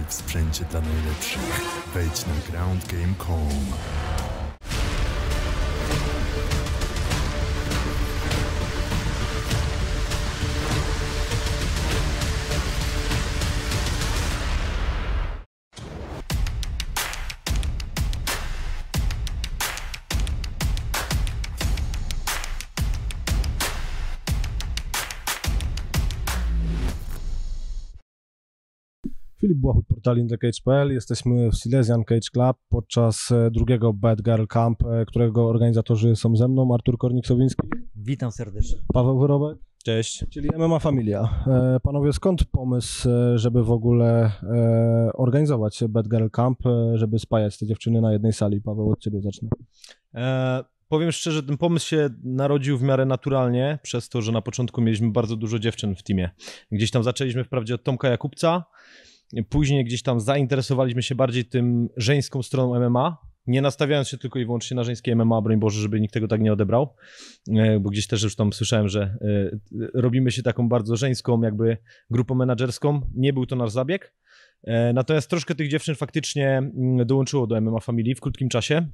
w sprzęcie dla najlepszych. Wejdź na groundgame.com. Filip Błachut, portal InTheCage.pl. Jesteśmy w Silesian Cage Club podczas drugiego Bad Girl Camp, którego organizatorzy są ze mną, Artur Kornik-Sowiński. Witam serdecznie. Paweł Wyrobek. Cześć. Czyli MMA Familia. Panowie, skąd pomysł, żeby w ogóle organizować Bad Girl Camp, żeby spajać te dziewczyny na jednej sali? Paweł, od ciebie zacznę. Powiem szczerze, ten pomysł się narodził w miarę naturalnie, przez to, że na początku mieliśmy bardzo dużo dziewczyn w teamie. Gdzieś tam zaczęliśmy wprawdzie od Tomka Jakubca, później gdzieś tam zainteresowaliśmy się bardziej tym żeńską stroną MMA, nie nastawiając się tylko i wyłącznie na żeńskie MMA, broń Boże, żeby nikt tego tak nie odebrał, bo gdzieś też już tam słyszałem, że robimy się taką bardzo żeńską jakby grupą menadżerską. Nie był to nasz zabieg, natomiast troszkę tych dziewczyn faktycznie dołączyło do MMA Family w krótkim czasie.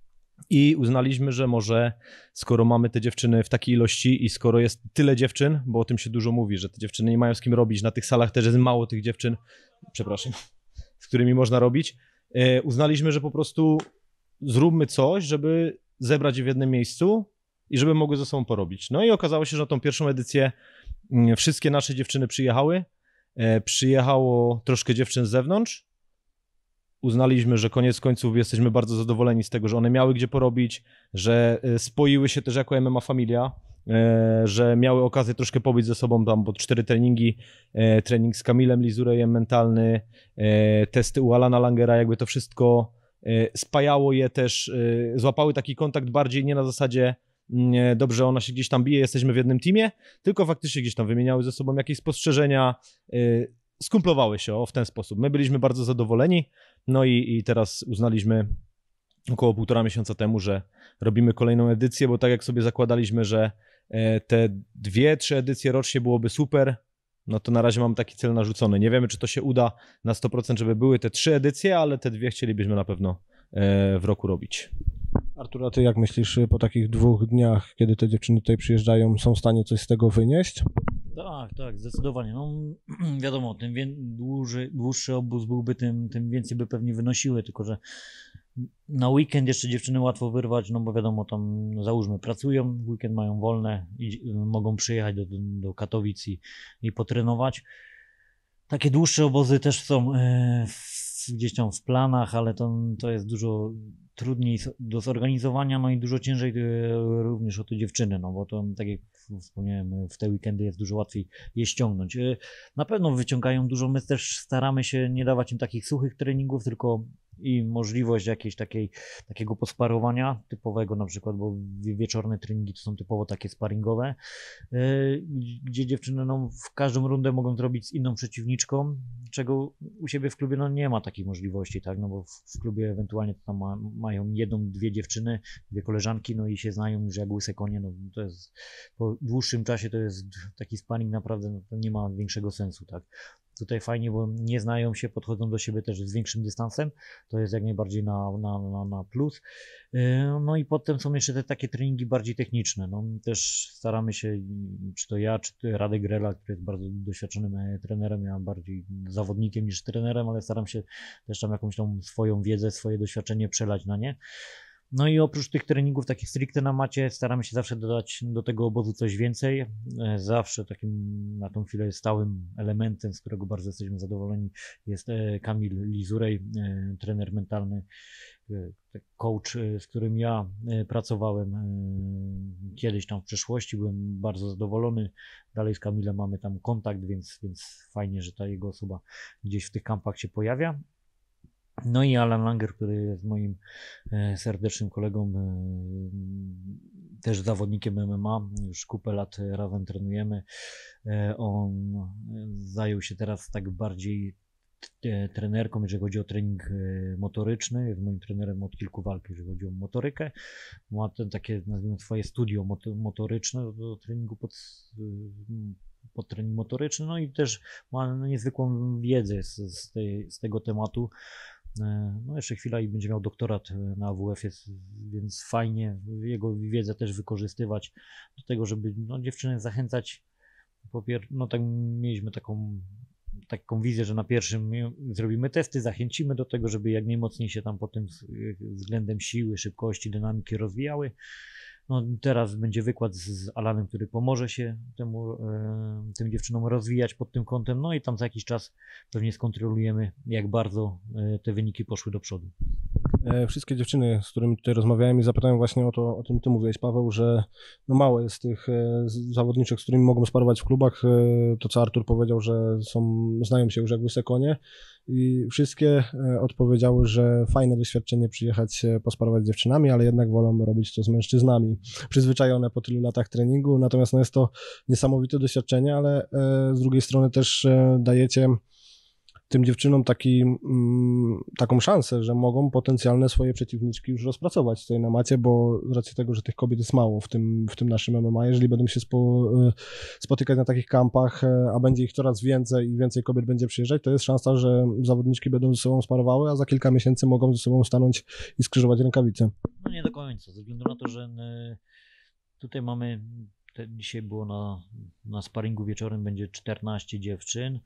I uznaliśmy, że może skoro mamy te dziewczyny w takiej ilości i skoro jest tyle dziewczyn, bo o tym się dużo mówi, że te dziewczyny nie mają z kim robić, na tych salach też jest mało tych dziewczyn, przepraszam, z którymi można robić, uznaliśmy, że po prostu zróbmy coś, żeby zebrać je w jednym miejscu i żeby mogły ze sobą porobić. No i okazało się, że na tą pierwszą edycję wszystkie nasze dziewczyny przyjechały, przyjechało troszkę dziewczyn z zewnątrz. Uznaliśmy, że koniec końców jesteśmy bardzo zadowoleni z tego, że one miały gdzie porobić, że spoiły się też jako MMA Familia, że miały okazję troszkę pobyć ze sobą tam, bo 4 treningi, trening z Kamilem Lizurejem mentalny, testy u Alana Langera, jakby to wszystko spajało je też, złapały taki kontakt bardziej nie na zasadzie dobrze, ona się gdzieś tam bije, jesteśmy w jednym teamie, tylko faktycznie gdzieś tam wymieniały ze sobą jakieś spostrzeżenia, skumplowały się w ten sposób. My byliśmy bardzo zadowoleni, no i teraz uznaliśmy około 1,5 miesiąca temu, że robimy kolejną edycję, bo tak jak sobie zakładaliśmy, że te 2-3 edycje rocznie byłoby super, no to na razie mam taki cel narzucony. Nie wiemy, czy to się uda na 100%, żeby były te 3 edycje, ale te 2 chcielibyśmy na pewno w roku robić. Artur, a ty jak myślisz, po takich 2 dniach, kiedy te dziewczyny tutaj przyjeżdżają, są w stanie coś z tego wynieść? Tak, zdecydowanie. No, wiadomo, tym dłuższy obóz byłby, tym więcej by pewnie wynosiły, tylko że na weekend jeszcze dziewczyny łatwo wyrwać, no bo wiadomo, tam załóżmy pracują, w weekend mają wolne i mogą przyjechać do Katowic i potrenować. Takie dłuższe obozy też są gdzieś tam w planach, ale to jest dużo trudniej do zorganizowania, no i dużo ciężej również o te dziewczyny, no bo to tak jak wspomniałem, w te weekendy jest dużo łatwiej je ściągnąć. Na pewno wyciągają dużo, my też staramy się nie dawać im takich suchych treningów, tylko i możliwość jakiejś takiego posparowania typowego na przykład, bo wieczorne treningi to są typowo takie sparingowe, gdzie dziewczyny w każdą rundę mogą zrobić z inną przeciwniczką, czego u siebie w klubie nie ma takiej możliwości, tak, no bo w klubie ewentualnie to tam mają 1-2 dziewczyny, 2 koleżanki, no i się znają już jak łyse konie, no to jest po dłuższym czasie to jest taki sparring naprawdę, no to nie ma większego sensu, tak. Tutaj fajnie, bo nie znają się, podchodzą do siebie też z większym dystansem, to jest jak najbardziej na plus. No i potem są jeszcze te takie treningi bardziej techniczne, no też staramy się, czy to ja, czy to Radek Grela, który jest bardzo doświadczonym trenerem, ja bardziej zawodnikiem niż trenerem, ale staram się też tam jakąś tą swoją wiedzę, swoje doświadczenie przelać na nie. No i oprócz tych treningów takich stricte na macie staramy się zawsze dodać do tego obozu coś więcej. Zawsze takim na tą chwilę stałym elementem, z którego bardzo jesteśmy zadowoleni, jest Kamil Lizurej, trener mentalny, coach, z którym ja pracowałem kiedyś tam w przeszłości. Byłem bardzo zadowolony. Dalej z Kamilem mamy tam kontakt, więc fajnie, że ta jego osoba gdzieś w tych kampach się pojawia. No i Alan Langer, który jest moim serdecznym kolegą, też zawodnikiem MMA, już kupę lat razem trenujemy. On zajął się teraz tak bardziej trenerką, jeżeli chodzi o trening motoryczny, jest moim trenerem od kilku walk, jeżeli chodzi o motorykę. Ma takie, nazwijmy, swoje studio motoryczne do treningu trening motoryczny, no i też ma niezwykłą wiedzę z tego tematu. No jeszcze chwila i będzie miał doktorat na AWF-ie, więc fajnie jego wiedzę też wykorzystywać do tego, żeby no, dziewczyny zachęcać. No tak mieliśmy taką wizję, że na pierwszym zrobimy testy, zachęcimy do tego, żeby jak najmocniej się tam potem względem siły, szybkości, dynamiki rozwijały. No, teraz będzie wykład z Alanem, który pomoże się tym dziewczynom rozwijać pod tym kątem, no i tam za jakiś czas pewnie skontrolujemy, jak bardzo te wyniki poszły do przodu. Wszystkie dziewczyny, z którymi tutaj rozmawiałem i zapytałem właśnie o tym ty mówiłeś, Paweł, że no mało jest tych zawodniczek, z którymi mogą sparować w klubach. To, co Artur powiedział, że znają się już jak łyse konie i wszystkie odpowiedziały, że fajne doświadczenie przyjechać posparować z dziewczynami, ale jednak wolą robić to z mężczyznami, przyzwyczajone po tylu latach treningu, natomiast no jest to niesamowite doświadczenie, ale z drugiej strony też dajecie tym dziewczynom taką szansę, że mogą potencjalne swoje przeciwniczki już rozpracować tutaj na macie, bo z racji tego, że tych kobiet jest mało w tym naszym MMA, jeżeli będą się spotykać na takich kampach, a będzie ich coraz więcej i więcej kobiet będzie przyjeżdżać, to jest szansa, że zawodniczki będą ze sobą sparowały, a za kilka miesięcy mogą ze sobą stanąć i skrzyżować rękawice. No nie do końca, ze względu na to, że tutaj mamy, dzisiaj było na sparingu wieczorem będzie 14 dziewczyn,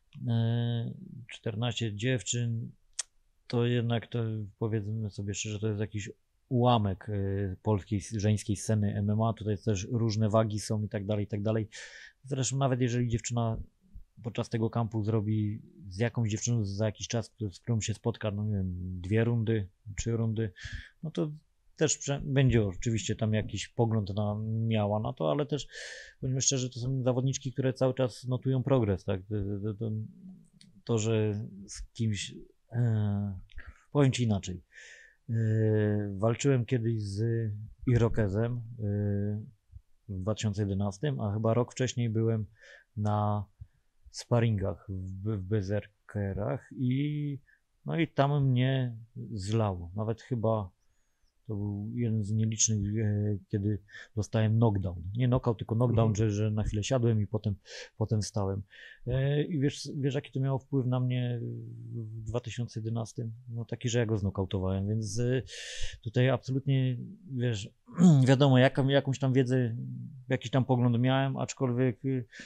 14 dziewczyn, to jednak to powiedzmy sobie szczerze, to jest jakiś ułamek polskiej żeńskiej sceny MMA, tutaj też różne wagi są i tak dalej, i tak dalej. Zresztą nawet jeżeli dziewczyna podczas tego kampu zrobi z jakąś dziewczyną za jakiś czas, z którą się spotka, no nie wiem, 2 rundy, 3 rundy, no to też będzie oczywiście tam jakiś pogląd miała na to, ale też powiedzmy szczerze, to są zawodniczki, które cały czas notują progres, tak? To że z kimś, powiem Ci inaczej, walczyłem kiedyś z Irokezem w 2011, a chyba rok wcześniej byłem na sparingach w Berserkerach i tam mnie zlało, nawet chyba to był jeden z nielicznych, kiedy dostałem knockdown. Nie knockout, tylko knockdown, że na chwilę siadłem i potem wstałem. I wiesz, jaki to miało wpływ na mnie w 2011? No taki, że ja go znokautowałem, więc tutaj absolutnie, wiesz, wiadomo, jakąś tam wiedzę, jakiś tam pogląd miałem, aczkolwiek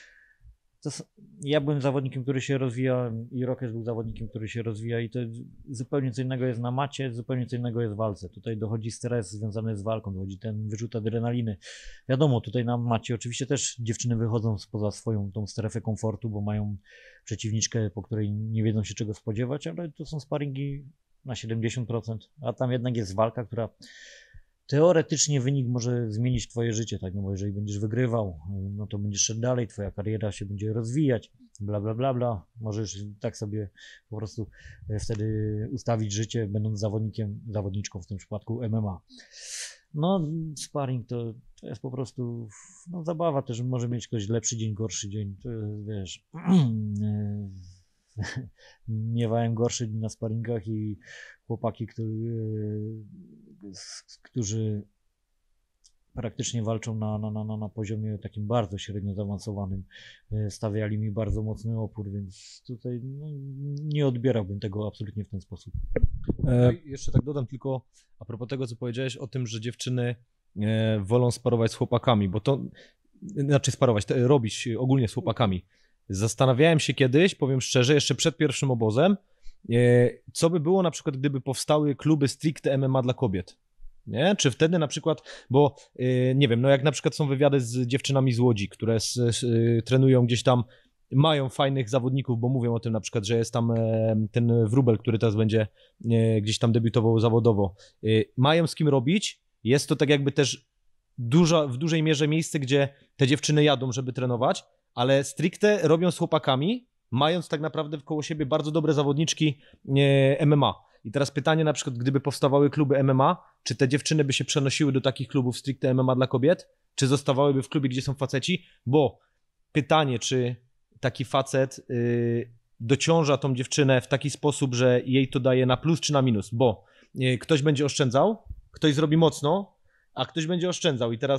ja byłem zawodnikiem, który się rozwija i Rokes był zawodnikiem, który się rozwija i to zupełnie co innego jest na macie, zupełnie co innego jest w walce. Tutaj dochodzi stres związany z walką, dochodzi ten wyrzut adrenaliny. Wiadomo, tutaj na macie oczywiście też dziewczyny wychodzą spoza swoją tą strefę komfortu, bo mają przeciwniczkę, po której nie wiedzą się czego spodziewać, ale to są sparingi na 70%, a tam jednak jest walka, która teoretycznie wynik może zmienić twoje życie, tak, no bo jeżeli będziesz wygrywał, no to będziesz szedł dalej, twoja kariera się będzie rozwijać, bla, bla, bla, bla. Możesz tak sobie po prostu wtedy ustawić życie, będąc zawodniczką w tym przypadku MMA. No, sparring to jest po prostu zabawa też, może mieć ktoś lepszy dzień, gorszy dzień, to jest, wiesz, miewałem gorszy dzień na sparingach i chłopaki, którzy praktycznie walczą na poziomie takim bardzo średnio zaawansowanym, stawiali mi bardzo mocny opór, więc tutaj nie odbierałbym tego absolutnie w ten sposób. Jeszcze tak dodam tylko a propos tego, co powiedziałeś o tym, że dziewczyny wolą sparować z chłopakami, bo to, znaczy sparować, robić ogólnie z chłopakami. Zastanawiałem się kiedyś, powiem szczerze, jeszcze przed pierwszym obozem, co by było na przykład, gdyby powstały kluby stricte MMA dla kobiet. Nie? Czy wtedy na przykład, bo nie wiem, no jak na przykład są wywiady z dziewczynami z Łodzi, które trenują gdzieś tam, mają fajnych zawodników, bo mówią o tym na przykład, że jest tam ten Wróbel, który teraz będzie gdzieś tam debiutował zawodowo. Mają z kim robić, jest to tak jakby też w dużej mierze miejsce, gdzie te dziewczyny jadą, żeby trenować, ale stricte robią z chłopakami, mając tak naprawdę wkoło siebie bardzo dobre zawodniczki MMA. I teraz pytanie na przykład, gdyby powstawały kluby MMA, czy te dziewczyny by się przenosiły do takich klubów stricte MMA dla kobiet, czy zostawałyby w klubie, gdzie są faceci? Bo pytanie, czy taki facet dociąża tą dziewczynę w taki sposób, że jej to daje na plus czy na minus, bo ktoś będzie oszczędzał, ktoś zrobi mocno, a ktoś będzie oszczędzał i teraz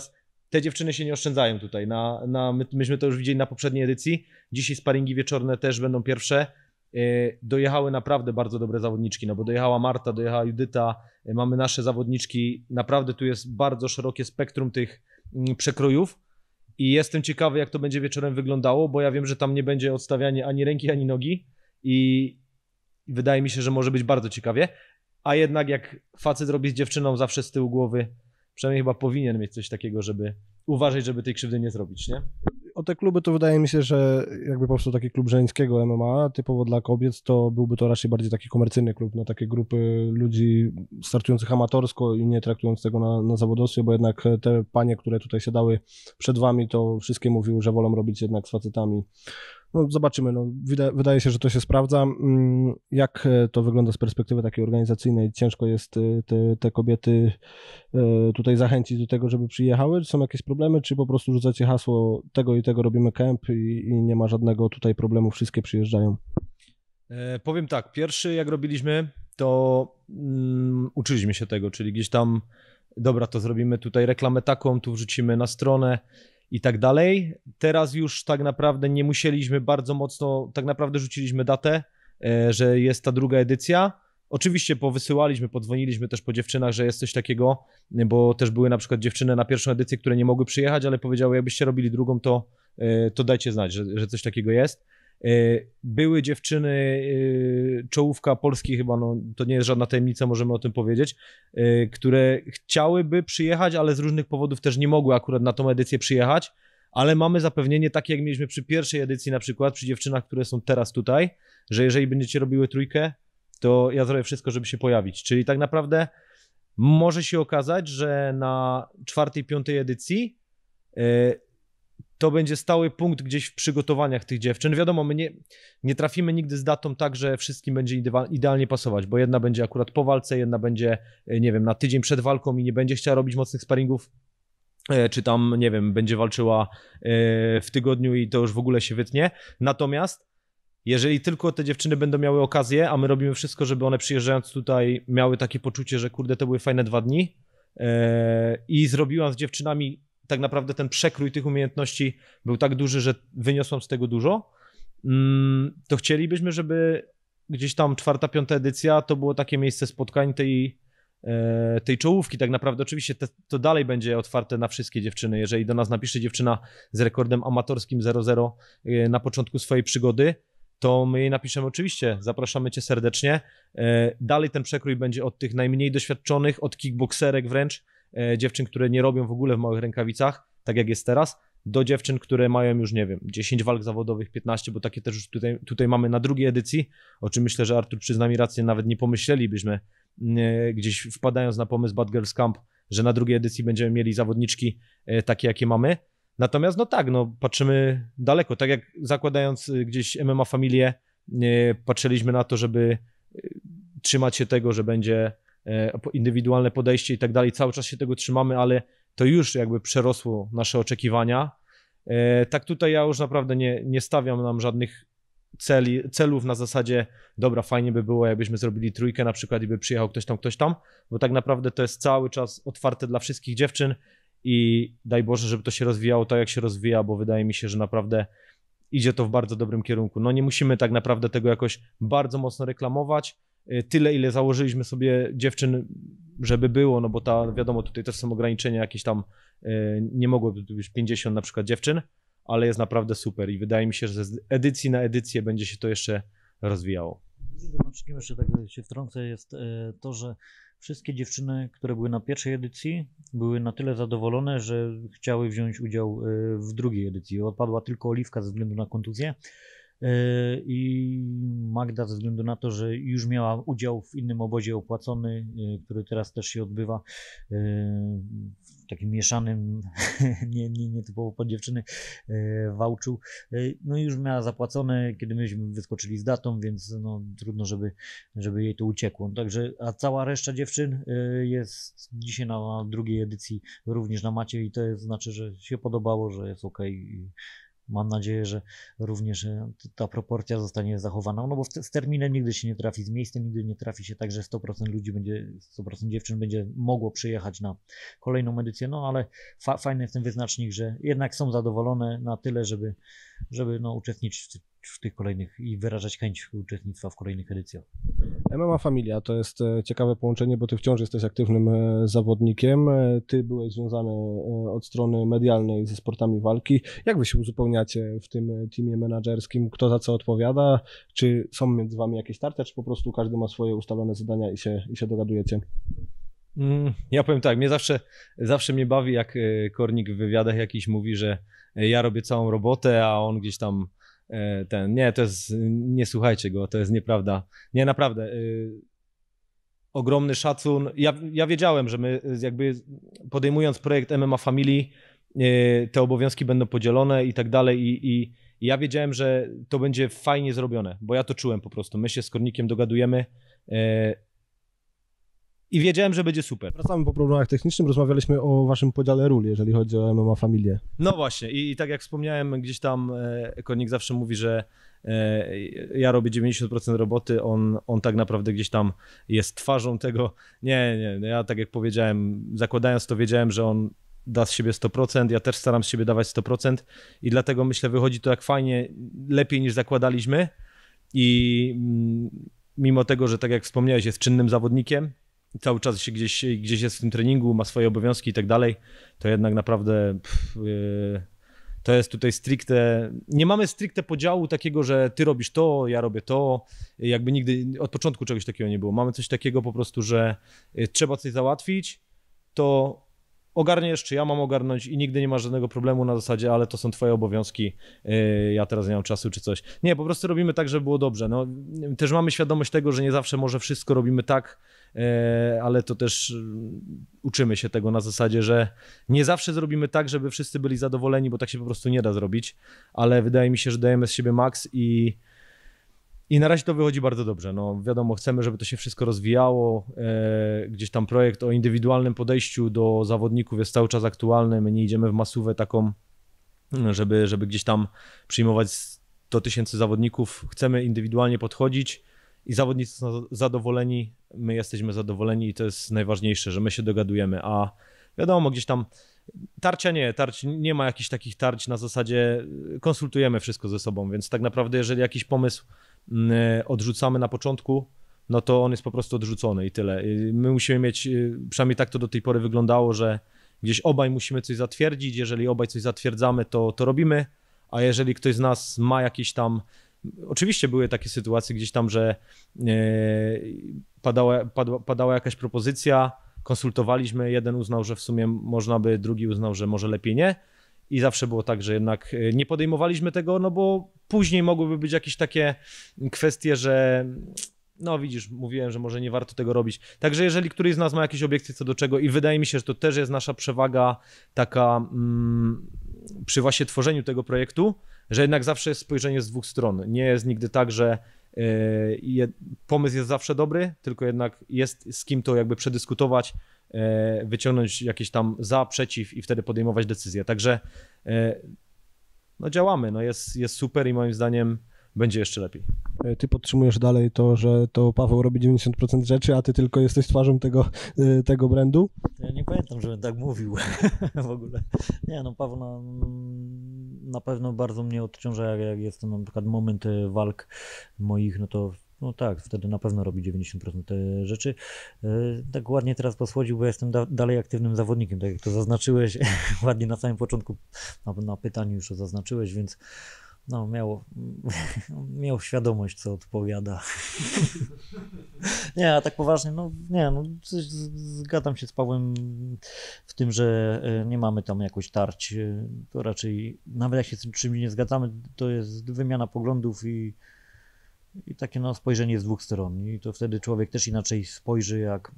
te dziewczyny się nie oszczędzają tutaj. Myśmy to już widzieli na poprzedniej edycji. Dzisiaj sparingi wieczorne też będą pierwsze. Dojechały naprawdę bardzo dobre zawodniczki, no bo dojechała Marta, dojechała Judyta, mamy nasze zawodniczki. Naprawdę tu jest bardzo szerokie spektrum tych przekrojów i jestem ciekawy, jak to będzie wieczorem wyglądało, bo ja wiem, że tam nie będzie odstawianie ani ręki, ani nogi i wydaje mi się, że może być bardzo ciekawie. A jednak jak facet robi z dziewczyną zawsze z tyłu głowy, przynajmniej chyba powinien mieć coś takiego, żeby uważać, żeby tej krzywdy nie zrobić, nie? O te kluby to wydaje mi się, że jakby powstał taki klub żeńskiego MMA typowo dla kobiet, to byłby to raczej bardziej taki komercyjny klub, na takie grupy ludzi startujących amatorsko i nie traktując tego na zawodowstwie, bo jednak te panie, które tutaj siadały przed wami, to wszystkie mówiły, że wolą robić jednak z facetami. No zobaczymy, no, wydaje się, że to się sprawdza. Jak to wygląda z perspektywy takiej organizacyjnej? Ciężko jest te kobiety tutaj zachęcić do tego, żeby przyjechały? Czy są jakieś problemy, czy po prostu rzucacie hasło tego i tego robimy camp i nie ma żadnego tutaj problemu, wszystkie przyjeżdżają? Powiem tak, pierwszy jak robiliśmy, to uczyliśmy się tego, czyli gdzieś tam, dobra, to zrobimy tutaj reklamę taką, tu wrzucimy na stronę i tak dalej. Teraz już tak naprawdę nie musieliśmy bardzo mocno, tak naprawdę rzuciliśmy datę, że jest ta druga edycja. Oczywiście powysyłaliśmy, podzwoniliśmy też po dziewczynach, że jest coś takiego, bo też były na przykład dziewczyny na pierwszą edycję, które nie mogły przyjechać, ale powiedziały, jakbyście robili drugą, to dajcie znać, że coś takiego jest. Były dziewczyny, czołówka Polski chyba, no to nie jest żadna tajemnica, możemy o tym powiedzieć, które chciałyby przyjechać, ale z różnych powodów też nie mogły akurat na tą edycję przyjechać, ale mamy zapewnienie takie, jak mieliśmy przy pierwszej edycji na przykład, przy dziewczynach, które są teraz tutaj, że jeżeli będziecie robiły trójkę, to ja zrobię wszystko, żeby się pojawić, czyli tak naprawdę może się okazać, że na czwartej, piątej edycji to będzie stały punkt gdzieś w przygotowaniach tych dziewczyn. Wiadomo, my nie trafimy nigdy z datą tak, że wszystkim będzie idealnie pasować, bo jedna będzie akurat po walce, jedna będzie, nie wiem, na tydzień przed walką i nie będzie chciała robić mocnych sparingów, czy tam, nie wiem, będzie walczyła w tygodniu i to już w ogóle się wytnie. Natomiast jeżeli tylko te dziewczyny będą miały okazję, a my robimy wszystko, żeby one przyjeżdżając tutaj miały takie poczucie, że kurde, to były fajne 2 dni i zrobiłam z dziewczynami tak naprawdę ten przekrój tych umiejętności był tak duży, że wyniosłam z tego dużo, to chcielibyśmy, żeby gdzieś tam 4., 5. edycja to było takie miejsce spotkań tej czołówki tak naprawdę. Oczywiście to dalej będzie otwarte na wszystkie dziewczyny. Jeżeli do nas napisze dziewczyna z rekordem amatorskim 0-0 na początku swojej przygody, to my jej napiszemy oczywiście, zapraszamy cię serdecznie. Dalej ten przekrój będzie od tych najmniej doświadczonych, od kickbokserek wręcz, dziewczyn, które nie robią w ogóle w małych rękawicach, tak jak jest teraz, do dziewczyn, które mają już, nie wiem, 10 walk zawodowych, 15, bo takie też już tutaj mamy na drugiej edycji, o czym myślę, że Artur przyzna mi rację, nawet nie pomyślelibyśmy gdzieś wpadając na pomysł Bad Girls Camp, że na drugiej edycji będziemy mieli zawodniczki takie, jakie mamy. Natomiast no tak, no patrzymy daleko, tak jak zakładając gdzieś MMA Familię, patrzyliśmy na to, żeby trzymać się tego, że będzie indywidualne podejście i tak dalej, cały czas się tego trzymamy, ale to już jakby przerosło nasze oczekiwania. Tak tutaj ja już naprawdę nie stawiam nam żadnych celów na zasadzie, dobra, fajnie by było, jakbyśmy zrobili trójkę na przykład i by przyjechał ktoś tam, bo tak naprawdę to jest cały czas otwarte dla wszystkich dziewczyn i daj Boże, żeby to się rozwijało tak, jak się rozwija, bo wydaje mi się, że naprawdę idzie to w bardzo dobrym kierunku. No nie musimy tak naprawdę tego jakoś bardzo mocno reklamować, tyle, ile założyliśmy sobie dziewczyn, żeby było, no bo wiadomo, tutaj też są ograniczenia jakieś tam, nie mogłoby być 50 na przykład dziewczyn, ale jest naprawdę super i wydaje mi się, że z edycji na edycję będzie się to jeszcze rozwijało. Znaczkiem jeszcze tak się wtrącę jest to, że wszystkie dziewczyny, które były na pierwszej edycji, były na tyle zadowolone, że chciały wziąć udział w drugiej edycji. Odpadła tylko Oliwka ze względu na kontuzję i Magda ze względu na to, że już miała udział w innym obozie opłacony, który teraz też się odbywa w takim mieszanym, nie typowo pod dziewczyny, wałczu. No i już miała zapłacone, kiedy myśmy wyskoczyli z datą, więc no, trudno, żeby jej to uciekło. Także, a cała reszta dziewczyn jest dzisiaj na drugiej edycji również na macie i to znaczy, że się podobało, że jest ok. mam nadzieję, że również ta proporcja zostanie zachowana, no bo z terminem nigdy się nie trafi, z miejscem nigdy nie trafi się tak, że 100% ludzi będzie, 100% dziewczyn będzie mogło przyjechać na kolejną edycję, no ale fajny jest ten wyznacznik, że jednak są zadowolone na tyle, żeby no, uczestniczyć w tych kolejnych i wyrażać chęć uczestnictwa w kolejnych edycjach. MMA Familia to jest ciekawe połączenie, bo ty wciąż jesteś aktywnym zawodnikiem, ty byłeś związany od strony medialnej ze sportami walki. Jak wy się uzupełniacie w tym teamie menadżerskim? Kto za co odpowiada? Czy są między wami jakieś tarcia, czy po prostu każdy ma swoje ustalone zadania i się dogadujecie? Ja powiem tak, mnie zawsze mnie bawi, jak Kornik w wywiadach jakiś mówi, że ja robię całą robotę, a on gdzieś tam nie, to jest, nie słuchajcie go, to jest nieprawda. Nie, naprawdę, ogromny szacun. Ja wiedziałem, że my jakby podejmując projekt MMA Family, te obowiązki będą podzielone i tak dalej i ja wiedziałem, że to będzie fajnie zrobione, bo ja to czułem po prostu. My się z Kornikiem dogadujemy i wiedziałem, że będzie super. Wracamy po problemach technicznych, rozmawialiśmy o waszym podziale ról, jeżeli chodzi o MMA Familię. No właśnie i tak jak wspomniałem, gdzieś tam Kornik zawsze mówi, że ja robię 90% roboty, on tak naprawdę gdzieś tam jest twarzą tego. Nie, ja tak jak powiedziałem, zakładając to wiedziałem, że on da z siebie 100%, ja też staram z siebie dawać 100% i dlatego myślę, wychodzi to jak fajnie, lepiej niż zakładaliśmy i mimo tego, że tak jak wspomniałeś, jest czynnym zawodnikiem, cały czas się gdzieś jest w tym treningu, ma swoje obowiązki i tak dalej, to jednak naprawdę to jest tutaj stricte, nie mamy stricte podziału takiego, że ty robisz to, ja robię to, jakby nigdy, od początku czegoś takiego nie było. Mamy coś takiego po prostu, że trzeba coś załatwić, to ogarniesz, czy ja mam ogarnąć i nigdy nie ma żadnego problemu na zasadzie, ale to są twoje obowiązki, ja teraz nie mam czasu czy coś. Nie, po prostu robimy tak, żeby było dobrze. No, też mamy świadomość tego, że nie zawsze może wszystko robimy tak, ale to też uczymy się tego na zasadzie, że nie zawsze zrobimy tak, żeby wszyscy byli zadowoleni, bo tak się po prostu nie da zrobić, ale wydaje mi się, że dajemy z siebie maks i na razie to wychodzi bardzo dobrze. No wiadomo, chcemy, żeby to się wszystko rozwijało. Gdzieś tam projekt o indywidualnym podejściu do zawodników jest cały czas aktualny. My nie idziemy w masówę taką, żeby gdzieś tam przyjmować 100 000 zawodników. Chcemy indywidualnie podchodzić i zawodnicy są zadowoleni, my jesteśmy zadowoleni i to jest najważniejsze, że my się dogadujemy. A wiadomo, gdzieś tam tarcia nie ma jakichś takich tarć na zasadzie konsultujemy wszystko ze sobą, więc tak naprawdę jeżeli jakiś pomysł odrzucamy na początku, no to on jest po prostu odrzucony i tyle. My musimy mieć, przynajmniej tak to do tej pory wyglądało, że gdzieś obaj musimy coś zatwierdzić, jeżeli obaj coś zatwierdzamy, to robimy, a jeżeli ktoś z nas ma jakieś tam, oczywiście były takie sytuacje gdzieś tam, że padała jakaś propozycja, konsultowaliśmy, jeden uznał, że w sumie można by, drugi uznał, że może lepiej nie. I zawsze było tak, że jednak nie podejmowaliśmy tego, no bo później mogłyby być jakieś takie kwestie, że no widzisz, mówiłem, że może nie warto tego robić. Także jeżeli któryś z nas ma jakieś obiekcje co do czego i wydaje mi się, że to też jest nasza przewaga taka przy właśnie tworzeniu tego projektu, że jednak zawsze jest spojrzenie z dwóch stron. Nie jest nigdy tak, że pomysł jest zawsze dobry, tylko jednak jest z kim to jakby przedyskutować, wyciągnąć jakieś tam za, przeciw i wtedy podejmować decyzje. Także no działamy, no jest super i moim zdaniem będzie jeszcze lepiej. Ty podtrzymujesz dalej to, że to Paweł robi 90% rzeczy, a ty tylko jesteś twarzą tego brandu? Ja nie pamiętam, żebym tak mówił w ogóle. Nie, no Paweł na pewno bardzo mnie odciąża, jak jest to na przykład moment walk moich, no to no tak, wtedy na pewno robi 90% te rzeczy. Tak ładnie teraz posłodził, bo jestem dalej aktywnym zawodnikiem, tak jak to zaznaczyłeś ładnie na samym początku, na pytaniu już to zaznaczyłeś, więc no miał świadomość, co odpowiada. Nie, a tak poważnie, zgadzam się z Pawłem w tym, że nie mamy tam jakoś tarć, to raczej nawet jak się z czymś nie zgadzamy, to jest wymiana poglądów i takie no, spojrzenie z dwóch stron i to wtedy człowiek też inaczej spojrzy,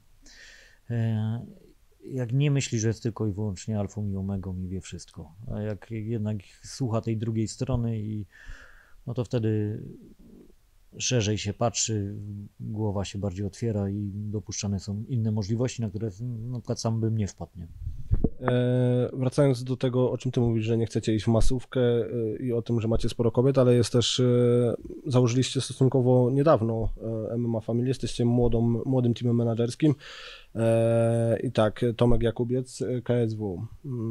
jak nie myśli, że jest tylko i wyłącznie alfą i omegą i wie wszystko, a jak jednak słucha tej drugiej strony i no to wtedy szerzej się patrzy, głowa się bardziej otwiera i dopuszczane są inne możliwości, na które na przykład sam bym nie wpadł. Nie? Wracając do tego, o czym ty mówisz, że nie chcecie iść w masówkę i o tym, że macie sporo kobiet, ale jest też, założyliście stosunkowo niedawno MMA Family, jesteście młodym teamem menadżerskim i tak, Tomek Jakubiec, KSW,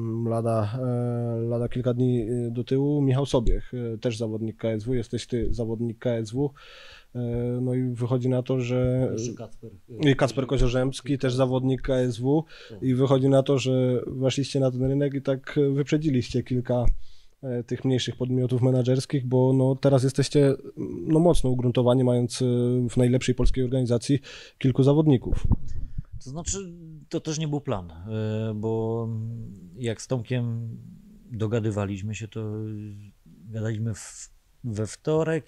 lada kilka dni do tyłu, Michał Sobiech, też zawodnik KSW, jesteś ty zawodnik KSW. No i wychodzi na to, że Kacper Koziorzemski, też zawodnik KSW, i wychodzi na to, że weszliście na ten rynek i tak wyprzedziliście kilka tych mniejszych podmiotów menadżerskich, bo no teraz jesteście no mocno ugruntowani, mając w najlepszej polskiej organizacji kilku zawodników. To znaczy, to też nie był plan, bo jak z Tomkiem dogadywaliśmy się, to gadaliśmy we wtorek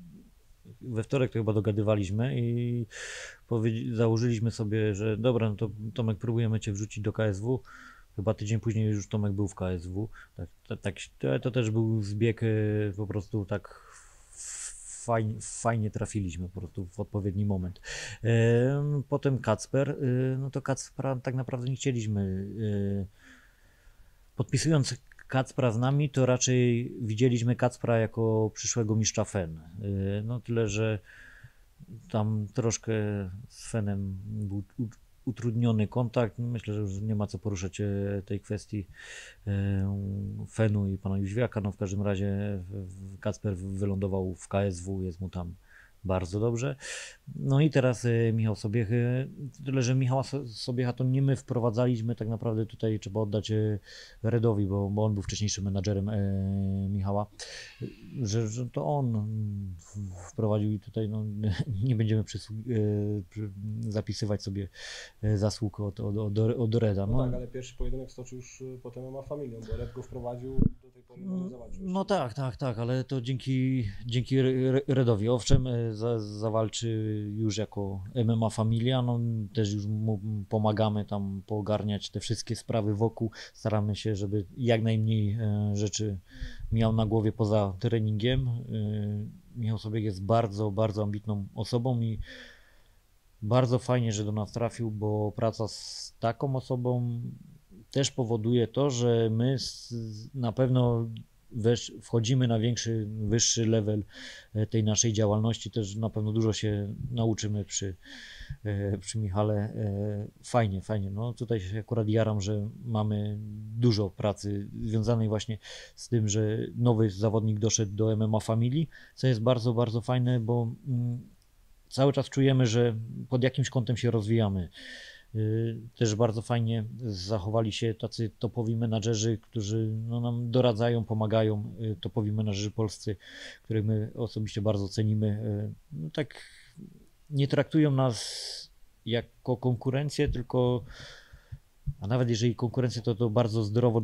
to chyba dogadywaliśmy i założyliśmy sobie, że dobra, no to Tomek, próbujemy cię wrzucić do KSW. Chyba tydzień później już Tomek był w KSW. To też był zbieg, po prostu tak fajnie trafiliśmy po prostu w odpowiedni moment. Potem Kacper, no to Kacpra tak naprawdę nie chcieliśmy. Podpisując Kacpra z nami, to raczej widzieliśmy Kacpra jako przyszłego mistrza FEN. No tyle, że tam troszkę z FEN-em był utrudniony kontakt. Myślę, że już nie ma co poruszać tej kwestii FEN-u i pana Jóźwiaka. No w każdym razie Kacper wylądował w KSW, jest mu tam bardzo dobrze. No i teraz Michał Sobiech, tyle, że Michała Sobiecha to nie my wprowadzaliśmy, tak naprawdę tutaj trzeba oddać Redowi, bo on był wcześniejszym menadżerem Michała, że to on wprowadził i tutaj no, nie będziemy zapisywać sobie zasług od Reda. No tak, ale pierwszy pojedynek stoczył już potem MMA Familią, bo Red go wprowadził, do tej pory nie zawalczył. No tak, ale to dzięki Redowi. Owszem, zawalczy już jako MMA Familia, no też już mu pomagamy tam poogarniać te wszystkie sprawy wokół, staramy się, żeby jak najmniej rzeczy miał na głowie poza treningiem. Michał Sobiech jest bardzo, bardzo ambitną osobą i bardzo fajnie, że do nas trafił, bo praca z taką osobą też powoduje to, że my na pewno wchodzimy na wyższy level tej naszej działalności, też na pewno dużo się nauczymy przy Michale. Fajnie. No tutaj się akurat jaram, że mamy dużo pracy związanej właśnie z tym, że nowy zawodnik doszedł do MMA Family, co jest bardzo, bardzo fajne, bo cały czas czujemy, że pod jakimś kątem się rozwijamy. Też bardzo fajnie zachowali się tacy topowi menadżerzy, którzy no, nam doradzają, pomagają, topowi menadżerzy polscy, których my osobiście bardzo cenimy. No, tak nie traktują nas jako konkurencję, tylko, a nawet jeżeli konkurencję, to bardzo zdrowo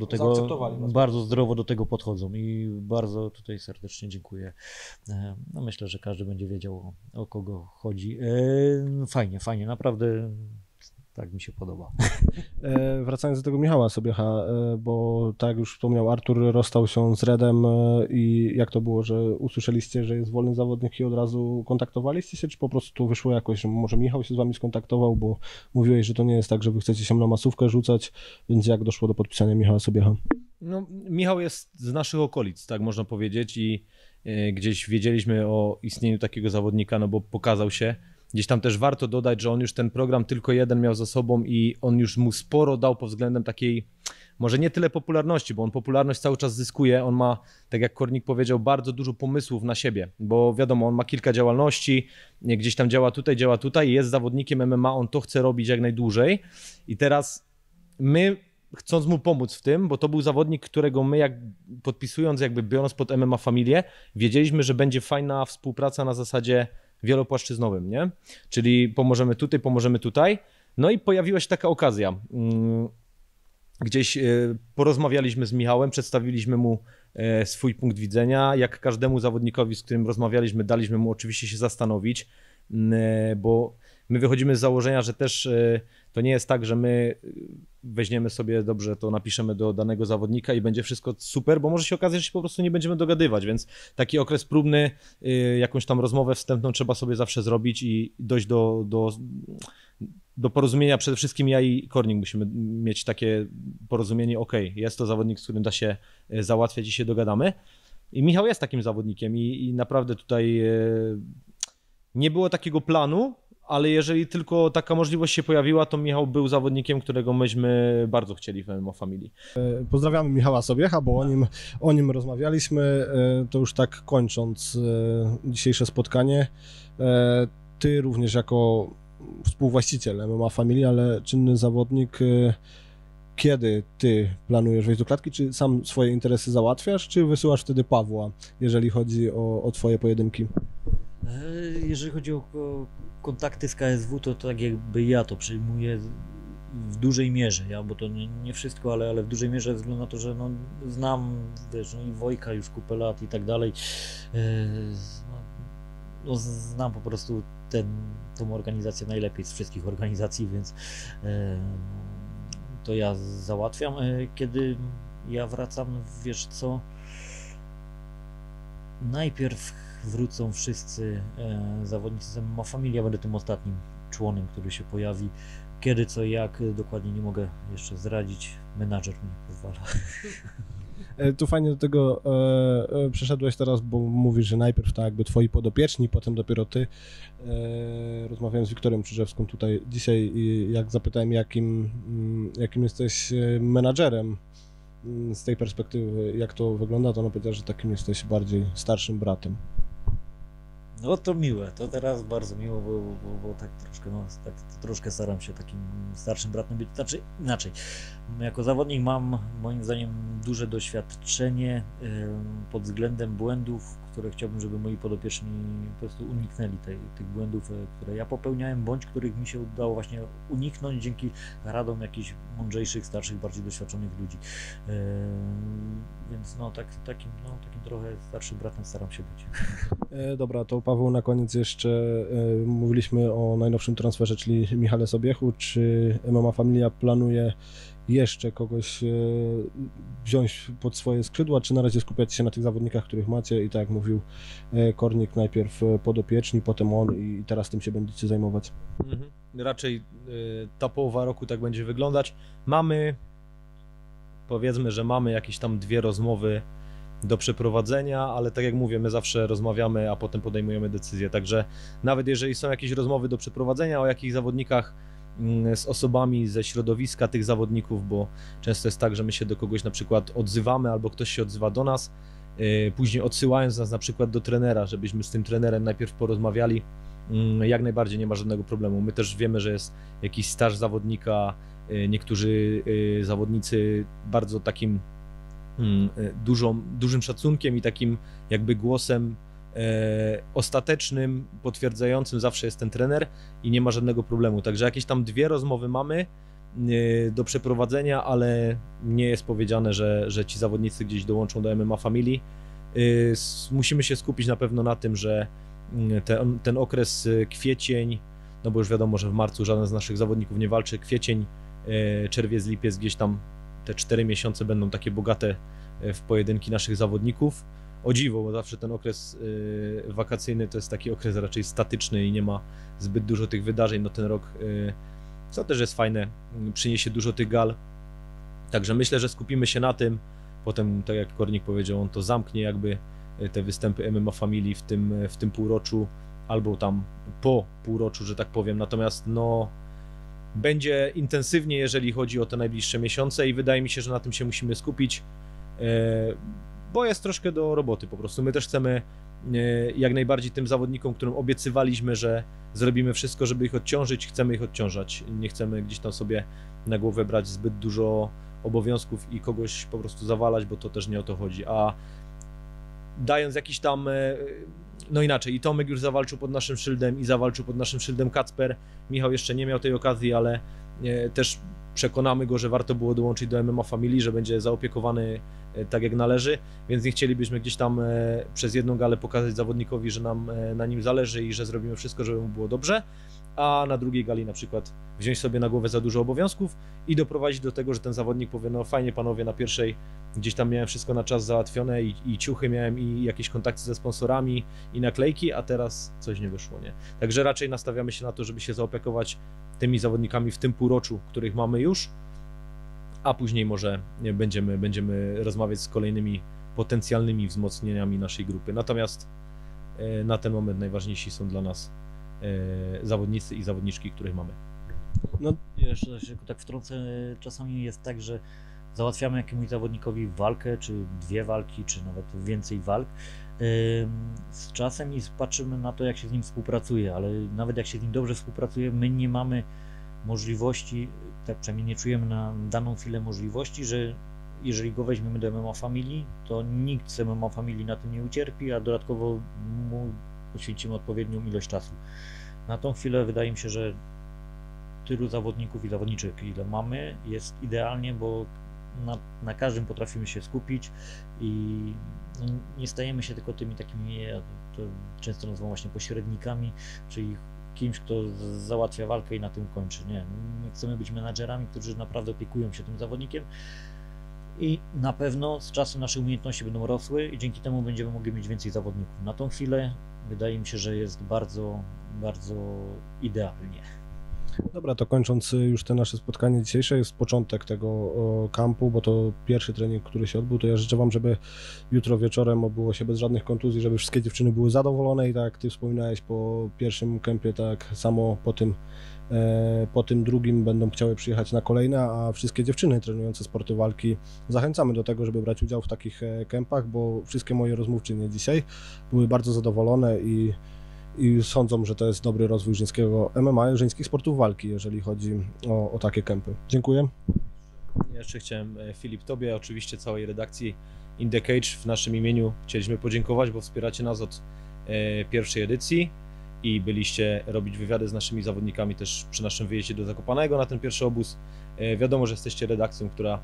do tego podchodzą i bardzo tutaj serdecznie dziękuję. No, myślę, że każdy będzie wiedział, o kogo chodzi. Fajnie, naprawdę. Tak mi się podoba. Wracając do tego Michała Sobiecha, bo tak jak już wspomniał Artur, rozstał się z Redem i jak to było, że usłyszeliście, że jest wolny zawodnik i od razu kontaktowaliście się, czy po prostu to wyszło jakoś, że może Michał się z wami skontaktował, bo mówiłeś, że to nie jest tak, że wy chcecie się na masówkę rzucać, więc jak doszło do podpisania Michała Sobiecha? No, Michał jest z naszych okolic, tak można powiedzieć, i gdzieś wiedzieliśmy o istnieniu takiego zawodnika, no bo pokazał się. Gdzieś tam też warto dodać, że on już ten program tylko jeden miał za sobą i on już mu sporo dał pod względem takiej, może nie tyle popularności, bo on popularność cały czas zyskuje, on ma, tak jak Kornik powiedział, bardzo dużo pomysłów na siebie, bo wiadomo, on ma kilka działalności, gdzieś tam działa tutaj, jest zawodnikiem MMA, on to chce robić jak najdłużej i teraz my, chcąc mu pomóc w tym, bo to był zawodnik, którego my jak podpisując, jakby biorąc pod MMA Familię, wiedzieliśmy, że będzie fajna współpraca na zasadzie wielopłaszczyznowym, nie? Czyli pomożemy tutaj. No i pojawiła się taka okazja. Gdzieś porozmawialiśmy z Michałem, przedstawiliśmy mu swój punkt widzenia. Jak każdemu zawodnikowi, z którym rozmawialiśmy, daliśmy mu oczywiście się zastanowić, bo my wychodzimy z założenia, że też to nie jest tak, że my weźmiemy sobie, dobrze, to napiszemy do danego zawodnika i będzie wszystko super, bo może się okazać, że się po prostu nie będziemy dogadywać, więc taki okres próbny, jakąś tam rozmowę wstępną trzeba sobie zawsze zrobić i dojść do do porozumienia przede wszystkim ja i Kornik musimy mieć takie porozumienie, jest to zawodnik, z którym da się załatwiać i się dogadamy. I Michał jest takim zawodnikiem i naprawdę tutaj nie było takiego planu, ale jeżeli tylko taka możliwość się pojawiła, to Michał był zawodnikiem, którego myśmy bardzo chcieli w MMA Family. Pozdrawiamy Michała Sobiecha, bo o nim rozmawialiśmy. To już tak kończąc dzisiejsze spotkanie. Ty również jako współwłaściciel MMA Family, ale czynny zawodnik, kiedy ty planujesz wejść do klatki? Czy sam swoje interesy załatwiasz, czy wysyłasz wtedy Pawła, jeżeli chodzi o twoje pojedynki? Jeżeli chodzi o kontakty z KSW, to tak jakby ja to przyjmuję w dużej mierze, bo to nie wszystko, ale w dużej mierze ze względu na to, że no, znam, wiesz, no i Wojka już kupę lat i tak dalej. No, znam po prostu tą organizację najlepiej z wszystkich organizacji, więc to ja załatwiam. Kiedy ja wracam, wiesz co, najpierw wrócą wszyscy zawodnicy z MMA Family, ja będę tym ostatnim członem, który się pojawi. Kiedy, co, jak, dokładnie nie mogę jeszcze zdradzić, menadżer mi pozwala. Tu fajnie do tego przeszedłeś teraz, bo mówisz, że najpierw tak jakby twoi podopieczni, potem dopiero ty. Rozmawiałem z Wiktorem Czyżewską tutaj dzisiaj i jak zapytałem, jakim jesteś menadżerem z tej perspektywy, jak to wygląda, to ona powiedziała, że takim jesteś bardziej starszym bratem. No to miłe, to teraz bardzo miło, bo tak troszkę, troszkę staram się takim starszym bratem być. Znaczy inaczej, jako zawodnik mam moim zdaniem duże doświadczenie pod względem błędów, które chciałbym, żeby moi podopieczni po prostu uniknęli tych błędów, które ja popełniałem, bądź których mi się udało właśnie uniknąć dzięki radom jakichś mądrzejszych, starszych, bardziej doświadczonych ludzi. Więc no takim trochę starszym bratem staram się być. Dobra, to Paweł, na koniec jeszcze mówiliśmy o najnowszym transferze, czyli Michale Sobiechu. Czy MMA Familia planuje jeszcze kogoś wziąć pod swoje skrzydła, czy na razie skupiać się na tych zawodnikach, których macie i tak jak mówił Kornik, najpierw podopieczni, potem on i teraz tym się będziecie zajmować? Raczej ta połowa roku tak będzie wyglądać. Powiedzmy, że mamy jakieś tam 2 rozmowy do przeprowadzenia, ale tak jak mówię, my zawsze rozmawiamy, a potem podejmujemy decyzję, także nawet jeżeli są jakieś rozmowy do przeprowadzenia o jakichś zawodnikach z osobami ze środowiska tych zawodników, bo często jest tak, że my się do kogoś na przykład odzywamy albo ktoś się odzywa do nas, później odsyłając nas na przykład do trenera, żebyśmy z tym trenerem najpierw porozmawiali, jak najbardziej nie ma żadnego problemu. My też wiemy, że jest jakiś staż zawodnika, niektórzy zawodnicy bardzo takim dużym szacunkiem i takim jakby głosem ostatecznym, potwierdzającym zawsze jest ten trener i nie ma żadnego problemu. Także jakieś tam 2 rozmowy mamy do przeprowadzenia, ale nie jest powiedziane, że ci zawodnicy gdzieś dołączą do MMA Family. Musimy się skupić na pewno na tym, że ten okres kwiecień, no bo już wiadomo, że w marcu żaden z naszych zawodników nie walczy, kwiecień, czerwiec, lipiec, gdzieś tam te 4 miesiące będą takie bogate w pojedynki naszych zawodników. O dziwo, bo zawsze ten okres wakacyjny to jest taki okres raczej statyczny i nie ma zbyt dużo tych wydarzeń. No ten rok, co też jest fajne, przyniesie dużo tych gal. Także myślę, że skupimy się na tym. Potem, tak jak Kornik powiedział, on to zamknie jakby te występy MMA Family w tym półroczu albo tam po półroczu, że tak powiem. Natomiast no będzie intensywnie, jeżeli chodzi o te najbliższe miesiące i wydaje mi się, że na tym się musimy skupić, bo jest troszkę do roboty po prostu. My też chcemy jak najbardziej tym zawodnikom, którym obiecywaliśmy, że zrobimy wszystko, żeby ich odciążyć, chcemy ich odciążać. Nie chcemy gdzieś tam sobie na głowę brać zbyt dużo obowiązków i kogoś po prostu zawalać, bo to też nie o to chodzi. A dając jakiś tam, no inaczej, i Tomek już zawalczył pod naszym szyldem i zawalczył pod naszym szyldem Kacper. Michał jeszcze nie miał tej okazji, ale też przekonamy go, że warto było dołączyć do MMA Family, że będzie zaopiekowany tak jak należy, więc nie chcielibyśmy gdzieś tam przez jedną galę pokazać zawodnikowi, że nam na nim zależy i że zrobimy wszystko, żeby mu było dobrze. a na drugiej gali na przykład wziąć sobie na głowę za dużo obowiązków i doprowadzić do tego, że ten zawodnik powie, no fajnie panowie, na pierwszej gdzieś tam miałem wszystko na czas załatwione i ciuchy miałem i jakieś kontakty ze sponsorami i naklejki, a teraz coś nie wyszło, nie? Także raczej nastawiamy się na to, żeby się zaopiekować tymi zawodnikami w tym półroczu, których mamy już, a później może będziemy rozmawiać z kolejnymi potencjalnymi wzmocnieniami naszej grupy. Natomiast na ten moment najważniejsi są dla nas zawodnicy i zawodniczki, których mamy. No jeszcze się tak wtrącę, czasami jest tak, że załatwiamy jakiemuś zawodnikowi walkę, czy 2 walki, czy nawet więcej walk z czasem i patrzymy na to, jak się z nim współpracuje, ale nawet jak się z nim dobrze współpracuje, my nie mamy możliwości, tak przynajmniej nie czujemy na daną chwilę możliwości, że jeżeli go weźmiemy do MMA Family, to nikt z MMA Family na tym nie ucierpi, a dodatkowo mu poświęcimy odpowiednią ilość czasu. Na tą chwilę wydaje mi się, że tylu zawodników i zawodniczek, ile mamy, jest idealnie, bo na każdym potrafimy się skupić i nie stajemy się tylko tymi takimi, ja to często nazywam właśnie pośrednikami, czyli kimś, kto załatwia walkę i na tym kończy. Nie, my chcemy być menadżerami, którzy naprawdę opiekują się tym zawodnikiem i na pewno z czasem nasze umiejętności będą rosły i dzięki temu będziemy mogli mieć więcej zawodników. Na tą chwilę wydaje mi się, że jest bardzo, bardzo idealnie. Dobra, to kończąc już te nasze spotkanie dzisiejsze, jest początek tego kampu, bo to pierwszy trening, który się odbył, to ja życzę Wam, żeby jutro wieczorem odbyło się bez żadnych kontuzji, żeby wszystkie dziewczyny były zadowolone i tak jak Ty wspominałeś po pierwszym kempie, tak samo po tym drugim będą chciały przyjechać na kolejne, a wszystkie dziewczyny trenujące sporty walki zachęcamy do tego, żeby brać udział w takich kempach, bo wszystkie moje rozmówczynie dzisiaj były bardzo zadowolone i sądzą, że to jest dobry rozwój żeńskiego MMA i żeńskich sportów walki, jeżeli chodzi o takie kempy. Dziękuję. Ja jeszcze chciałem, Filip, Tobie, oczywiście całej redakcji In The Cage w naszym imieniu chcieliśmy podziękować, bo wspieracie nas od pierwszej edycji i byliście robić wywiady z naszymi zawodnikami też przy naszym wyjeździe do Zakopanego na ten pierwszy obóz. Wiadomo, że jesteście redakcją, która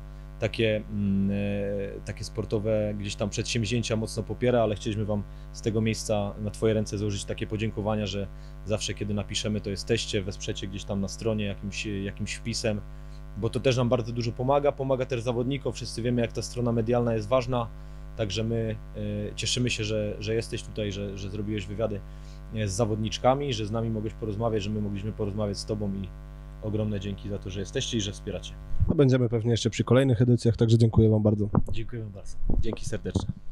takie sportowe gdzieś tam przedsięwzięcia mocno popiera, ale chcieliśmy Wam z tego miejsca na Twoje ręce złożyć takie podziękowania, że zawsze kiedy napiszemy, to jesteście, wesprzecie gdzieś tam na stronie jakimś wpisem, bo to też nam bardzo dużo pomaga też zawodnikom, wszyscy wiemy, jak ta strona medialna jest ważna, także my cieszymy się, że jesteś tutaj, że zrobiłeś wywiady z zawodniczkami, że z nami mogłeś porozmawiać, że my mogliśmy porozmawiać z Tobą i ogromne dzięki za to, że jesteście i że wspieracie. Będziemy pewnie jeszcze przy kolejnych edycjach, także dziękuję Wam bardzo. Dziękujemy bardzo. Dzięki serdeczne.